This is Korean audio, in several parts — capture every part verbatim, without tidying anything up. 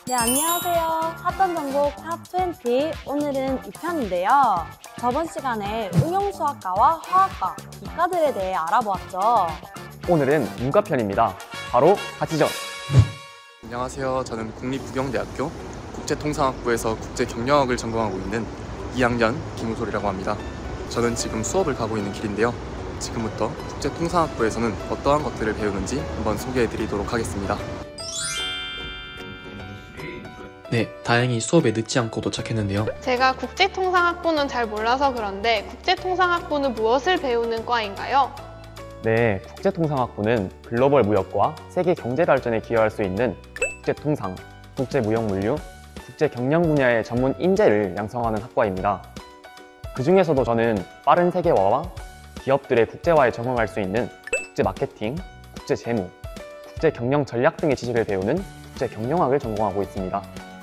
네, 안녕하세요. 핫한 전공 탑 이십, 오늘은 이 편인데요. 저번 시간에 응용수학과와 화학과, 이과들에 대해 알아보았죠. 오늘은 문과편입니다. 바로 가시죠. 안녕하세요. 저는 국립부경대학교 국제통상학부에서 국제경영학을 전공하고 있는 이 학년 김우솔이라고 합니다. 저는 지금 수업을 가고 있는 길인데요. 지금부터 국제통상학부에서는 어떠한 것들을 배우는지 한번 소개해 드리도록 하겠습니다. 네, 다행히 수업에 늦지 않고 도착했는데요. 제가 국제통상학부는 잘 몰라서 그런데 국제통상학부는 무엇을 배우는 과인가요? 네, 국제통상학부는 글로벌 무역과 세계 경제 발전에 기여할 수 있는 국제통상, 국제무역물류, 국제경영 분야의 전문 인재를 양성하는 학과입니다. 그 중에서도 저는 빠른 세계화와 기업들의 국제화에 적응할 수 있는 국제마케팅, 국제재무, 국제경영 전략 등의 지식을 배우는 국제경영학을 전공하고 있습니다.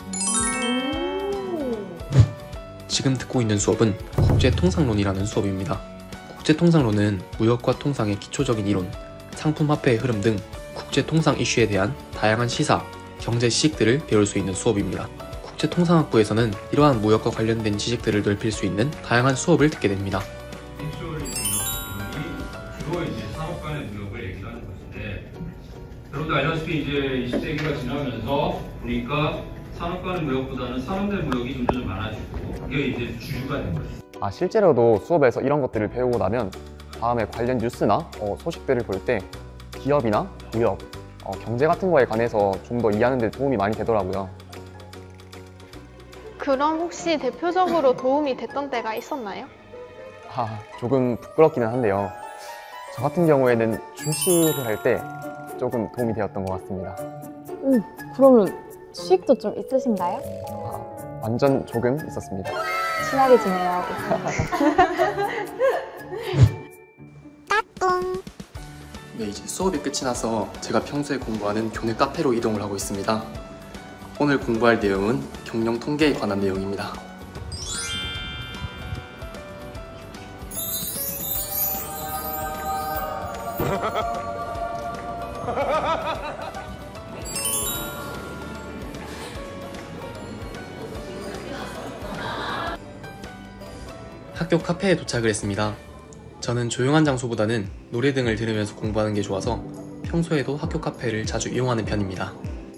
지금 듣고 있는 수업은 국제통상론이라는 수업입니다. 국제통상론은 무역과 통상의 기초적인 이론, 상품화폐의 흐름 등 국제통상 이슈에 대한 다양한 시사, 경제 지식들을 배울 수 있는 수업입니다. 국제통상학부에서는 이러한 무역과 관련된 지식들을 넓힐 수 있는 다양한 수업을 듣게 됩니다. 주로 이제 산업 간의 무역을 얘기하는 것인데, 여러분도 알다시피 이제 이십 세기가 지나면서 보니까 산업 간의 무역보다는 산업 내 무역이 점점 많아지고 그게 이제 주류가 된 거죠. 아, 실제로도 수업에서 이런 것들을 배우고 나면 다음에 관련 뉴스나 어, 소식들을 볼 때 기업이나 무역, 어, 경제 같은 거에 관해서 좀 더 이해하는 데 도움이 많이 되더라고요. 그럼 혹시 대표적으로 도움이 됐던 때가 있었나요? 아, 조금 부끄럽기는 한데요. 저 같은 경우에는 주식을 할 때 조금 도움이 되었던 것 같습니다. 음, 그러면 수익도 좀 있으신가요? 아, 완전 조금 있었습니다. 친하게 지내요. 네, 이제 수업이 끝이 나서 제가 평소에 공부하는 교내 카페로 이동을 하고 있습니다. 오늘 공부할 내용은 경영 통계에 관한 내용입니다. 학교 카페에 도착을 했습니다. 저는 조용한 장소보다는 노래 등을 들으면서 공부하는 게 좋아서 평소에도 학교 카페를 자주 이용하는 편입니다.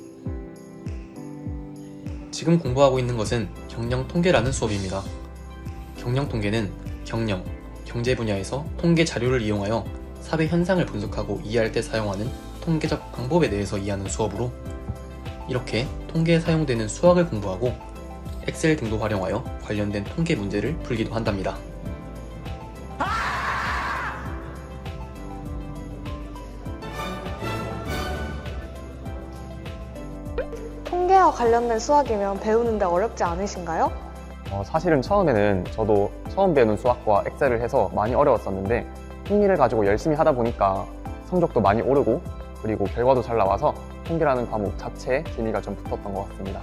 지금 공부하고 있는 것은 경영 통계라는 수업입니다. 경영 통계는 경영, 경제 분야에서 통계 자료를 이용하여 사회 현상을 분석하고 이해할 때 사용하는 통계적 방법에 대해서 이해하는 수업으로, 이렇게 통계에 사용되는 수학을 공부하고 엑셀 등도 활용하여 관련된 통계 문제를 풀기도 한답니다. 통계와 관련된 수학이면 배우는데 어렵지 않으신가요? 어, 사실은 처음에는 저도 처음 배우는 수학과 엑셀을 해서 많이 어려웠었는데 흥미를 가지고 열심히 하다 보니까 성적도 많이 오르고 그리고 결과도 잘 나와서 통계라는 과목 자체에 재미가 좀 붙었던 것 같습니다.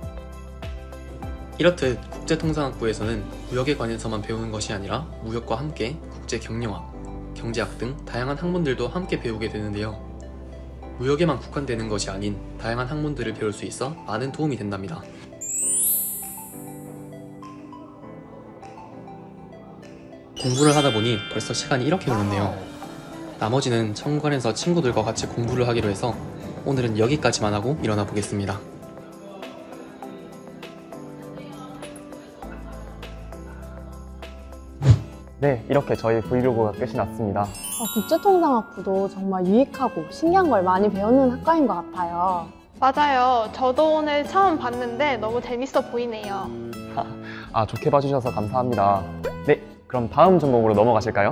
이렇듯 국제통상학부에서는 무역에 관해서만 배우는 것이 아니라 무역과 함께 국제경영학, 경제학 등 다양한 학문들도 함께 배우게 되는데요. 무역에만 국한되는 것이 아닌 다양한 학문들을 배울 수 있어 많은 도움이 된답니다. 공부를 하다 보니 벌써 시간이 이렇게 흘렀네요. 나머지는 천관에서 친구들과 같이 공부를 하기로 해서 오늘은 여기까지만 하고 일어나 보겠습니다. 네, 이렇게 저희 브이로그가 끝이 났습니다. 아, 국제통상학부도 정말 유익하고 신기한 걸 많이 배우는 학과인 것 같아요. 맞아요. 저도 오늘 처음 봤는데 너무 재밌어 보이네요. 아, 좋게 봐주셔서 감사합니다. 네, 그럼 다음 전공으로 넘어가실까요?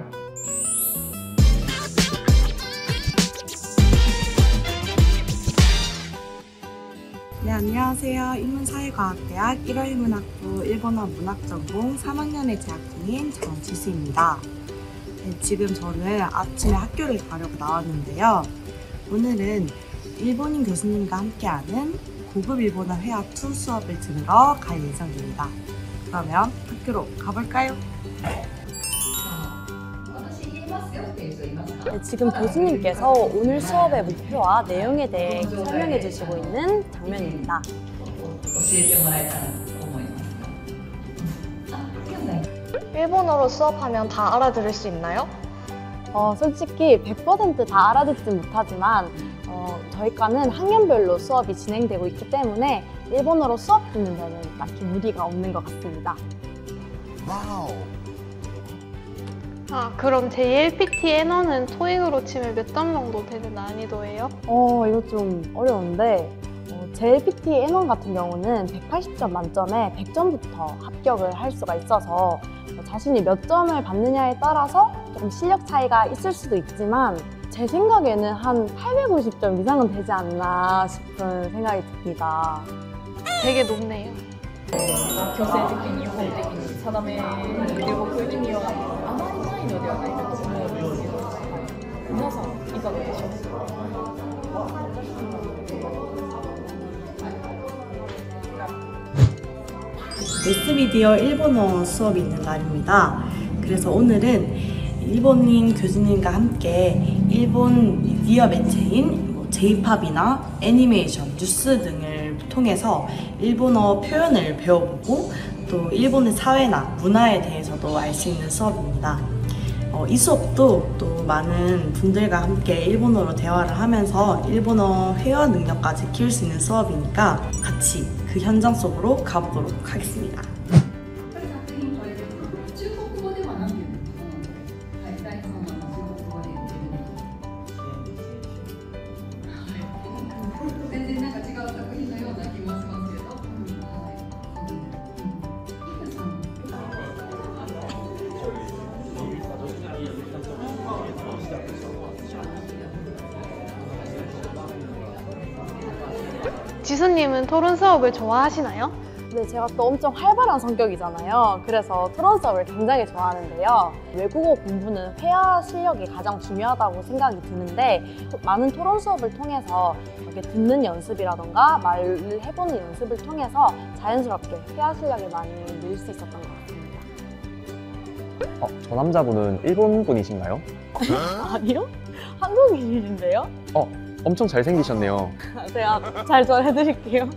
네, 안녕하세요. 인문사회과학대학 일월인문학부 일본어 문학전공 삼 학년에 재학 중인 정지수입니다. 네, 지금 저는 아침에 학교를 가려고 나왔는데요. 오늘은 일본인 교수님과 함께하는 고급 일본어 회화 이 수업을 들으러 갈 예정입니다. 그러면 학교로 가볼까요? 네, 지금 교수님께서 오늘 수업의 목표와 내용에 대해 설명해 주시고 있는 장면입니다. えてもらえたらと思います。あ、現在 일본어로 수업하면 다 알아들을 수 있나요? 어, 솔직히 백 퍼센트 다 알아듣진 못하지만 어, 저희 과는 학년별로 수업이 진행되고 있기 때문에 일본어로 수업 듣는 데는 딱히 무리가 없는 것 같습니다. 아, 그럼 제이엘피티 N원은 토익으로 치면 몇 점 정도 되는 난이도예요? 어, 이거 좀 어려운데 어, 제이엘피티 N원 같은 경우는 백팔십 점 만점에 백 점부터 합격을 할 수가 있어서 어, 자신이 몇 점을 받느냐에 따라서 좀 실력 차이가 있을 수도 있지만 제 생각에는 한 팔백오십 점 이상은 되지 않나 싶은 생각이 듭니다. 되게 높네요. 強制的に法的に定める動く意味はあまりないのではないかと思うんですけど、皆さんいかがでしょうか。 매스미디어 일본어 수업이 있는 날입니다. 그래서 오늘은 일본인 교수님과 함께 일본 미디어 매체인 제이팝이나 애니메이션, 뉴스 등을 통해서 일본어 표현을 배워보고 또 일본의 사회나 문화에 대해서도 알 수 있는 수업입니다. 어, 이 수업도 또 많은 분들과 함께 일본어로 대화를 하면서 일본어 회화 능력까지 키울 수 있는 수업이니까 같이 그 현장 속으로 가보도록 하겠습니다. 中国語では何て言うんですか。はい、大根は中国語で言ってるの。全然なんか違う作品のような気もしますけど。はい。イクさん。 지수님은 토론 수업을 좋아하시나요? 네, 제가 또 엄청 활발한 성격이잖아요. 그래서 토론 수업을 굉장히 좋아하는데요. 외국어 공부는 회화 실력이 가장 중요하다고 생각이 드는데 많은 토론 수업을 통해서 이렇게 듣는 연습이라던가 말을 해보는 연습을 통해서 자연스럽게 회화 실력을 많이 늘 수 있었던 것 같습니다. 어, 저 남자분은 일본 분이신가요? 아니요? 한국인인데요? 어, 엄청 잘생기셨네요. 제가 잘 전해드릴게요.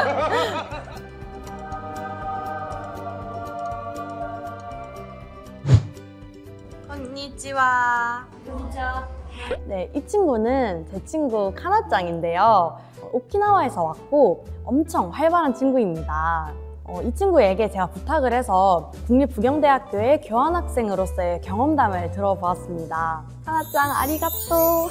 konnichiwa. 네, 이 친구는 제 친구 카나짱인데요. 오키나와에서 왔고 엄청 활발한 친구입니다. 어, 이 친구에게 제가 부탁을 해서 국립부경대학교의 교환학생으로서의 경험담을 들어보았습니다. 카나짱 아리가또.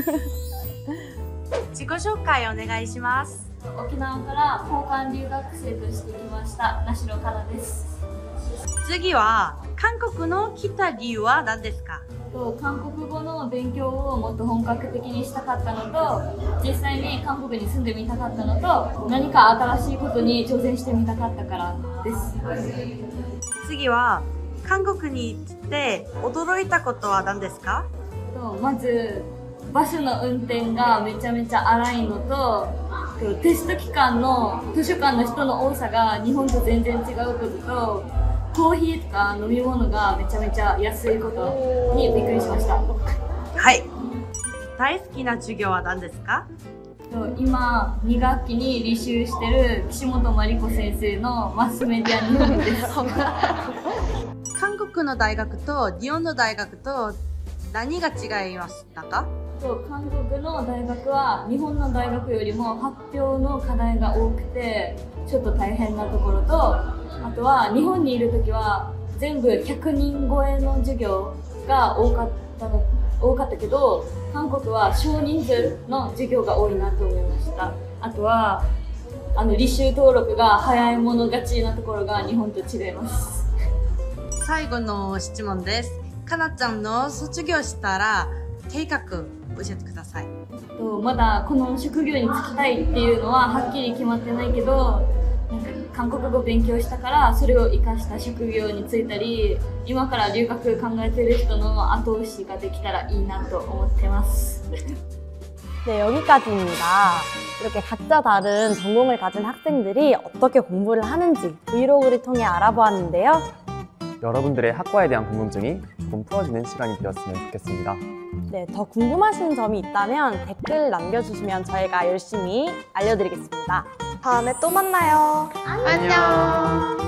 自己紹介お願いします。 沖縄から交換留学生として来ました梨野香奈です。 次は韓国の来た理由は何ですか？ と韓国語の勉強をもっと本格的にしたかったのと、実際に韓国に住んでみたかったのと、何か新しいことに挑戦してみたかったからです。 次は韓国に来て驚いたことは何ですか？ とまずバスの運転がめちゃめちゃ荒いのと、テスト期間の図書館の人の多さが日本と全然違うことと、コーヒーとか飲み物がめちゃめちゃ安いことにびっくりしました。 はい。大好きな授業は何ですか？ 今に学期に履修してる岸本真理子先生のマスメディア日本です。 韓国の大学と日本の大学と何が違いましたか？ 韓国の大学は日本の大学よりも発表の課題が多くてちょっと大変なところと、あとは日本にいる時は全部ひゃくにん超えの授業が多かったの多かったけど、韓国は少人数の授業が多いなと思いました。あとはあの履修登録が早い者勝ちなところが日本と違います。 最後の質問です。かなちゃんの卒業したら計画教えてください。 まだこの職業に就きたいっていうのははっきり決まってないけど、なんか韓国語勉強したからそれを生かした職業に就いたり、今から留学考えてる人の後押しができたらいいなと思ってます。 네, 여기까지입니다. 이렇게 각자 다른 전공을 가진 학생들이 어떻게 공부를 하는지 브이로그를 통해 알아보았는데요. 여러분들의 학과에 대한 궁금증이 조금 풀어지는 시간이 되었으면 좋겠습니다. 네, 더 궁금하신 점이 있다면 댓글 남겨주시면 저희가 열심히 알려드리겠습니다. 다음에 또 만나요. 안녕.